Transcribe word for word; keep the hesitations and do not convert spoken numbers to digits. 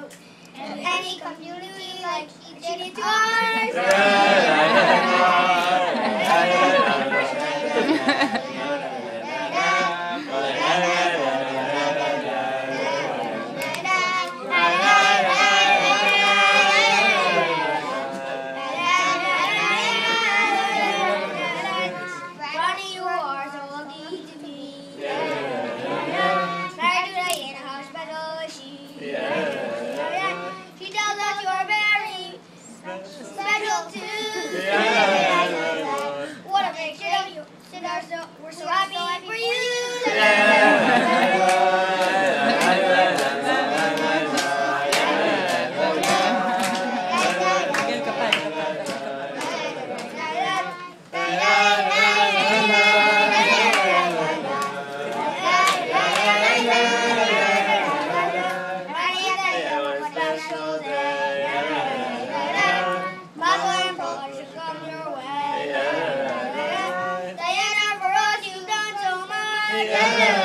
And he comes to me like he did it twice. Ronnie, you are so lucky to be married today in a hospital. She She tells us you are very special too. What a big shame. We're so happy for you. Yeah.